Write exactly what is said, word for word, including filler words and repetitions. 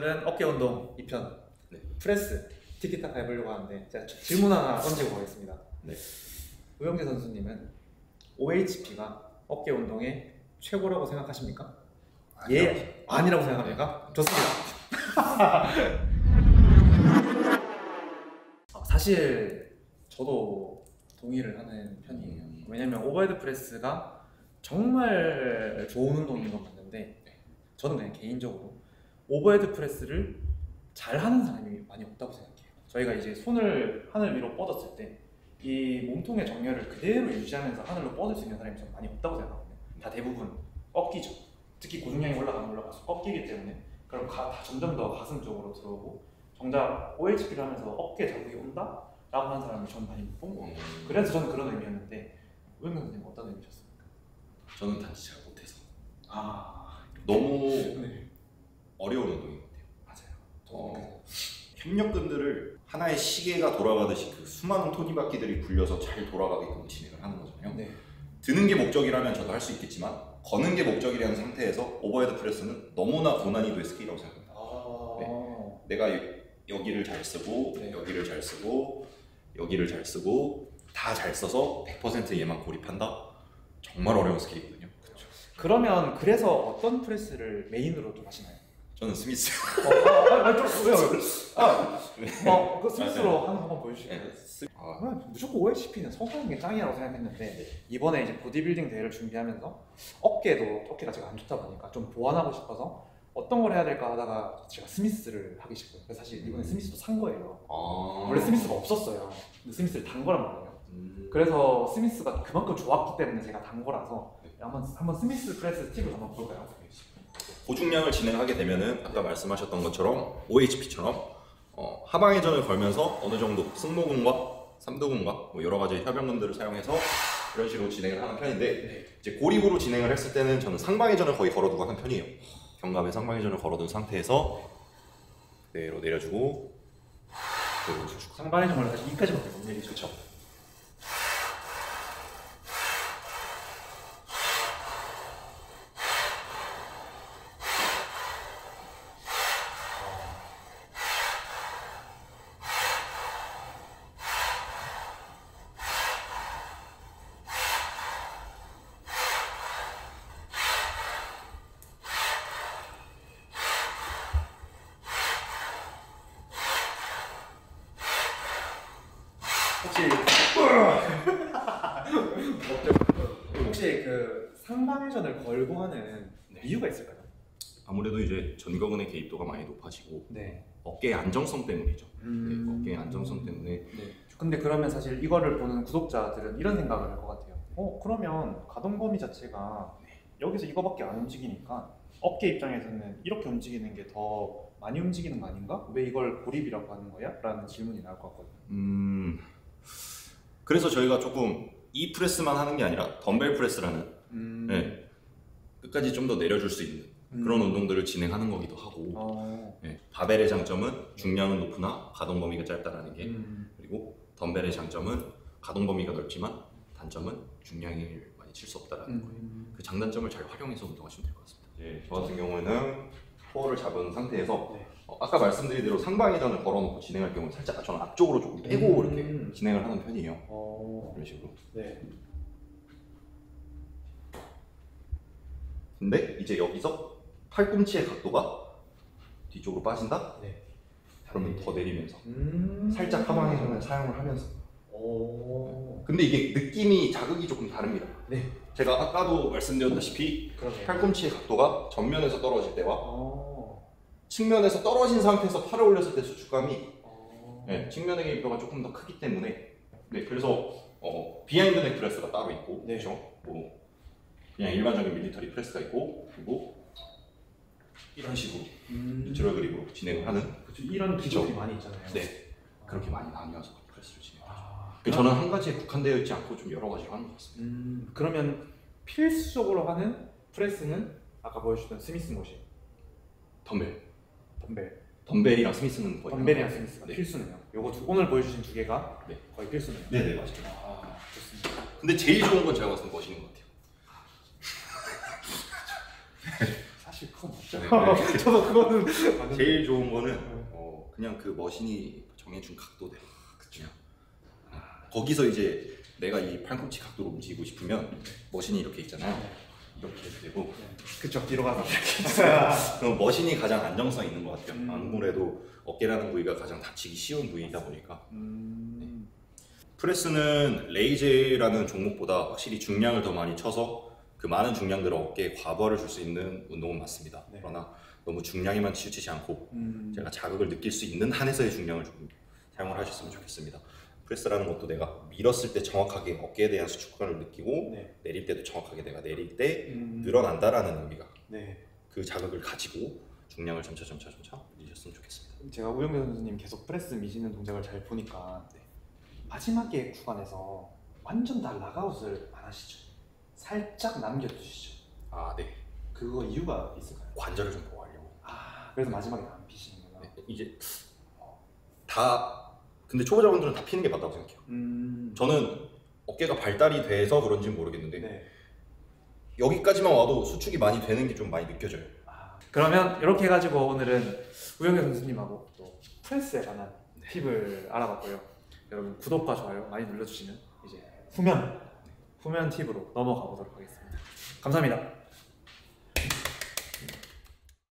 오늘은 어깨 운동 이 편 네. 프레스 티키타카 해보려고 하는데 제가 질문 하나 던지고 가겠습니다. 네. 우영재 선수님은 오에이치피가 어깨 운동의 최고라고 생각하십니까? 아니요. 예, 아니라고 생각합니까? 좋습니다. 사실 저도 동의를 하는 편이에요. 왜냐면 오버헤드 프레스가 정말 좋은 운동인 건 맞는데 저는 그냥 개인적으로 오버헤드 프레스를 잘하는 사람이 많이 없다고 생각해요. 저희가 이제 손을 하늘 위로 뻗었을 때 이 몸통의 정렬을 그대로 유지하면서 하늘로 뻗을 수 있는 사람이 좀 많이 없다고 생각하거든요. 다 대부분 꺾이죠. 특히 고중량이 올라가면 올라가서 꺾이기 때문에 그럼 가, 다 점점 더 가슴 쪽으로 들어오고 정작 오에이치피를 하면서 어깨 자극이 온다? 라고 하는 사람을 저는 많이 못 본 거예요. 그래서 저는 그런 의미였는데 우영 선생님 어떤 의미셨습니까? 저는 단지 잘 못해서 아 너무 네. 어려운 운동인 것 같아요. 맞아요. 어, 협력근들을 하나의 시계가 돌아가듯이 그 수많은 토니바퀴들이 굴려서 잘 돌아가게끔 진행을 하는 거잖아요. 네. 드는 게 목적이라면 저도 할 수 있겠지만 거는 게 목적이라는 상태에서 오버헤드 프레스는 너무나 고난이도의 스킬이라고 생각합니다. 아 네. 내가 여기를 잘 쓰고 네. 여기를 잘 쓰고 여기를 잘 쓰고 다 잘 써서 백 퍼센트 얘만 고립한다? 정말 어려운 스킬이거든요. 그렇죠. 그러면 그래서 어떤 프레스를 메인으로 좀 하시나요? 저는 스미스. 어, 아, 아, 좀 왜요? 아, 어, 그 스미스로 하는 거 한번 보여주실까요? 네. 아, 그냥 무조건 오에이치피는 서서한 게 짱이라고 생각했는데 이번에 이제 보디빌딩 대회를 준비하면서 어깨도 어깨가 제가 안 좋다 보니까 좀 보완하고 싶어서 어떤 걸 해야 될까 하다가 제가 스미스를 하기 싶어요. 그래서 사실 이번에 스미스도 산 거예요. 아... 원래 스미스가 없었어요. 근데 스미스를 단 거란 말이에요. 음... 그래서 스미스가 그만큼 좋았기 때문에 제가 단 거라서 한번 한번 스미스 프레스 팁을 한번 볼까요? 고중량을 진행하게 되면은 아까 말씀하셨던 것처럼 오에이치피처럼 어, 하방회전을 걸면서 어느 정도 승모근과 삼두근과 뭐 여러 가지 협연근들을 사용해서 이런 식으로 진행을 하는 편인데 네. 이제 고립으로 진행을 했을 때는 저는 상방회전을 거의 걸어두고 하는 편이에요. 견갑에 상방회전을 걸어둔 상태에서 그대로 내려주고 그대로 주고 상반의 정말 사실 이까지밖에 못 내리죠. 그렇죠. 혹시 혹시 그 상반회전을 걸고 하는 네. 이유가 있을까요? 아무래도 이제 전거근의 개입도가 많이 높아지고 네. 어깨의 안정성 때문이죠. 음... 네, 어깨의 안정성 때문에. 네. 근데 그러면 사실 이거를 보는 구독자들은 이런 생각을 할 것 같아요. 어 그러면 가동 범위 자체가 여기서 이거밖에 안 움직이니까 어깨 입장에서는 이렇게 움직이는 게 더 많이 움직이는 거 아닌가? 왜 이걸 고립이라고 하는 거야? 라는 질문이 나올 것 같거든요. 음... 그래서 저희가 조금 이 프레스만 하는 게 아니라 덤벨 프레스라는 음... 네, 끝까지 좀 더 내려줄 수 있는 음... 그런 운동들을 진행하는 거기도 하고 어... 네, 바벨의 장점은 중량은 높으나 가동 범위가 짧다라는 게 음... 그리고 덤벨의 장점은 가동 범위가 넓지만 단점은 중량을 많이 칠 수 없다라는 음... 거예요. 그 장단점을 잘 활용해서 운동하시면 될 것 같습니다. 네, 저 같은 경우에는 코어를 잡은 상태에서 네. 어, 아까 말씀드린 대로 상방회전을 걸어놓고 진행할 경우는 살짝 저는 앞쪽으로 조금 빼고 음... 이렇게 진행을 하는 편이에요. 어... 이런 식으로. 네. 근데 이제 여기서 팔꿈치의 각도가 뒤쪽으로 빠진다? 네. 그러면 더 내리면서 음... 살짝 하방회전을 사용을 하면서. 오... 근데 이게 느낌이 자극이 조금 다릅니다. 네. 제가 아까도 말씀드렸다시피 그러네요. 팔꿈치의 각도가 전면에서 떨어질 때와 어... 측면에서 떨어진 상태에서 팔을 올렸을 때 수축감이 어... 네, 측면의 개입도가 조금 더 크기 때문에 네, 그래서 어, 비하인드 넥 프레스가 따로 있고 네. 그렇죠? 뭐 그냥 일반적인 밀리터리 프레스가 있고 그리고 이런 식으로 음... 뉴트럴 그립으로 진행을 하는 그쵸, 이런 기술이 많이 있잖아요. 네, 그렇게 많이 나뉘어서 프레스를 진행하죠. 아... 저는 한 가지에 국한되어 있지 않고 좀 여러 가지로 하는 것 같습니다. 음... 그러면 필수적으로 하는 프레스는 아까 보여주셨던 스미스 모션, 덤벨. 덤벨. 덤벨이랑 스미스는 거의 덤벨이랑 하나. 스미스가 네. 필수네요. 요거 두, 오늘 보여주신 두 개가 네. 거의 필수네요. 네네 맞아요. 아, 좋습니다. 근데 제일 좋은 건 제가 봤을 때 머신인 것 같아요. 사실 그건 없죠. 네. 저도 그거는 맞는데. 제일 좋은 거는 어, 그냥 그 머신이 정해준 각도대. 그냥 거기서 이제 내가 이 팔꿈치 각도로 움직이고 싶으면 머신이 이렇게 있잖아요. 이렇게 해도 되고. 그쵸, 뒤로 가서. 그럼 머신이 가장 안정성 있는 것 같아요. 음. 아무래도 어깨라는 부위가 가장 다치기 쉬운 부위이다 보니까. 음. 프레스는 레이즈라는 종목보다 확실히 중량을 더 많이 쳐서 그 많은 중량들을 어깨에 과부하를 줄 수 있는 운동은 맞습니다. 네. 그러나 너무 중량에만 치우치지 않고 음. 제가 자극을 느낄 수 있는 한에서의 중량을 좀 사용을 하셨으면 좋겠습니다. 프레스라는 것도 내가 밀었을 때 정확하게 어깨에 대한 수축감을 느끼고 네. 내릴 때도 정확하게 내가 내릴 때 음. 늘어난다라는 의미가 네. 그 자극을 가지고 중량을 점차 점차 점차 늘리셨으면 좋겠습니다. 제가 우영배 선수님 계속 프레스 미시는 동작을 잘 보니까 네. 마지막에 구간에서 완전 다 락아웃을 안 하시죠. 살짝 남겨두시죠. 아, 네. 그거 이유가 있을까요? 관절을 좀 보호하려고. 아, 그래서 마지막에 안 피시는구나. 네. 이제 어, 다 근데 초보자분들은 다 피는 게 맞다고 생각해요. 음. 저는 어깨가 발달이 돼서 그런지는 모르겠는데 네. 여기까지만 와도 수축이 많이 되는 게 좀 많이 느껴져요. 아, 그러면 이렇게 해가지고 오늘은 우영배 선수님하고 또 프레스에 관한 팁을 알아봤고요. 여러분 구독과 좋아요 많이 눌러주시면 이제 후면 후면 팁으로 넘어가 보도록 하겠습니다. 감사합니다.